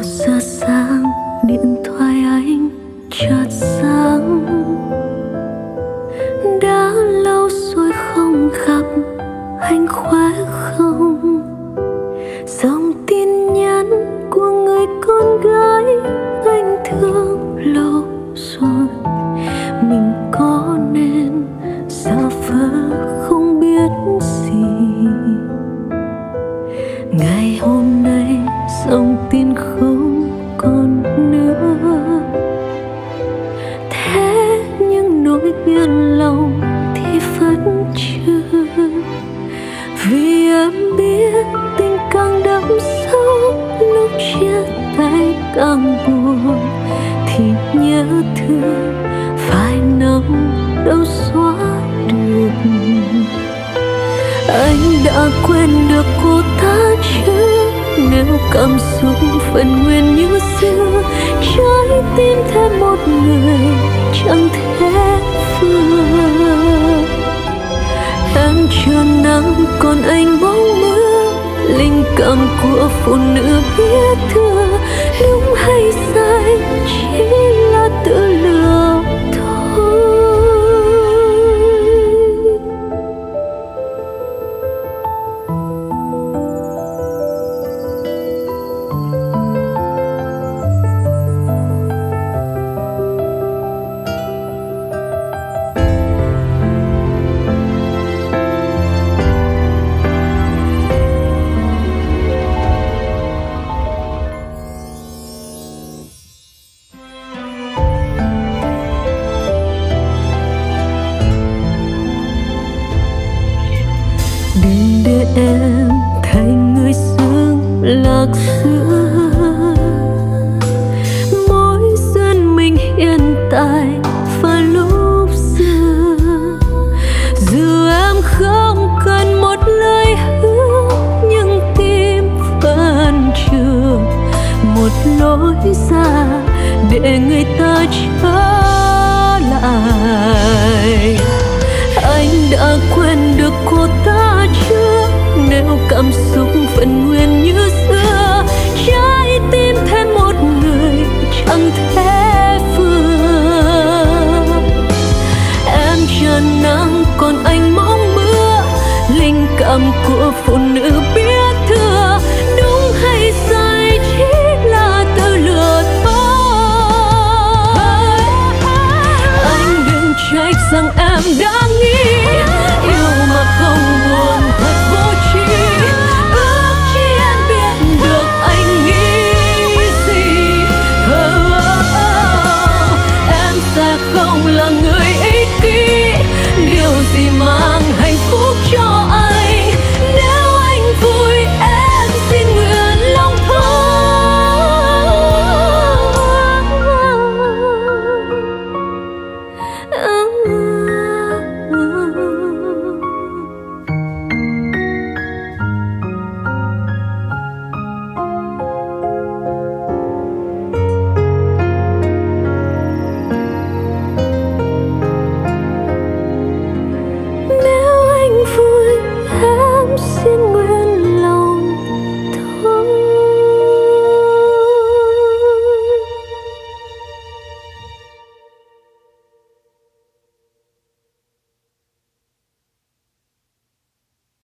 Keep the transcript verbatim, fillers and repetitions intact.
giờ sáng điện thoại anh chợt sáng. Đã lâu rồi không gặp, anh khỏe không? Dòng tin nhắn của người con gái anh thương lâu rồi. Mình có nên giả vờ không biết gì? Ngày hôm nay dòng tin không còn nữa. Thế nhưng nỗi yên lòng thì vẫn chưa. Vì em biết tình càng đậm sâu, lúc chia tay càng buồn. Thì nhớ thương phải nằm đâu xóa được. Anh đã quên được cô ta chưa? Nếu cảm xúc vẫn nguyên như xưa, trái tim thêm một người chẳng thể vừa. Em chờ nắng còn anh bóng mưa, linh cảm của phụ nữ biết thừa. Đúng hay sai chỉ là tự lừa thôi. Đừng để em thành người sương lạc xưa. Mối duyên mình hiện tại và lúc xưa. Dù em không cần một lời hứa, nhưng tim vẫn chưa một lối ra để người ta trở lại. Anh đã quên được cô ta chưa? Nếu cảm xúc